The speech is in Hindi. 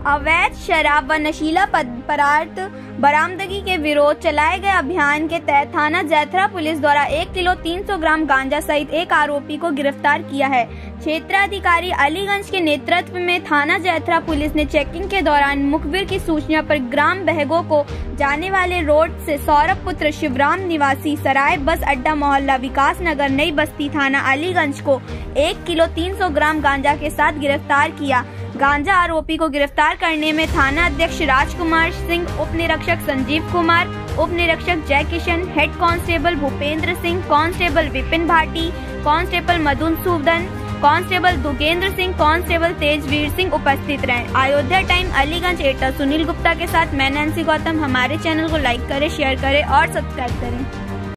अवैध शराब व नशीला पदार्थ बरामदगी के विरोध चलाए गए अभियान के तहत थाना जैथरा पुलिस द्वारा 1 किलो 300 ग्राम गांजा सहित एक आरोपी को गिरफ्तार किया है। क्षेत्राधिकारी अलीगंज के नेतृत्व में थाना जैथरा पुलिस ने चेकिंग के दौरान मुखबिर की सूचना पर ग्राम बहगो को जाने वाले रोड से सौरभ पुत्र शिवराम निवासी सराय बस अड्डा मोहल्ला विकास नगर नई बस्ती थाना अलीगंज को 1 किलो 300 ग्राम गांजा के साथ गिरफ्तार किया। गांजा आरोपी को गिरफ्तार करने में थाना अध्यक्ष राजकुमार सिंह, उप निरीक्षक संजीव कुमार, उप निरीक्षक Jai Kishan, head constable Bhupendra Singh, constable Vipin Bhati, constable Madhusudan, constable Dugendra Singh, constable Tejveer Singh उपस्थित रहे। अयोध्या टाइम अलीगंज एटा सुनील गुप्ता के साथ मैं नैन्सी गौतम। हमारे चैनल को लाइक करें, शेयर करें और सब्सक्राइब करें।